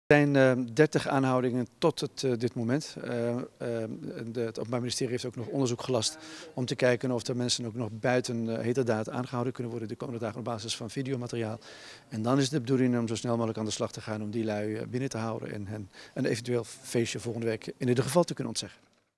Er zijn 30 aanhoudingen tot dit moment. Het Openbaar Ministerie heeft ook nog onderzoek gelast om te kijken of er mensen ook nog buiten heterdaad aangehouden kunnen worden de komende dagen op basis van videomateriaal. En dan is de bedoeling om zo snel mogelijk aan de slag te gaan om die lui binnen te houden en hen een eventueel feestje volgende week in ieder geval te kunnen ontzeggen.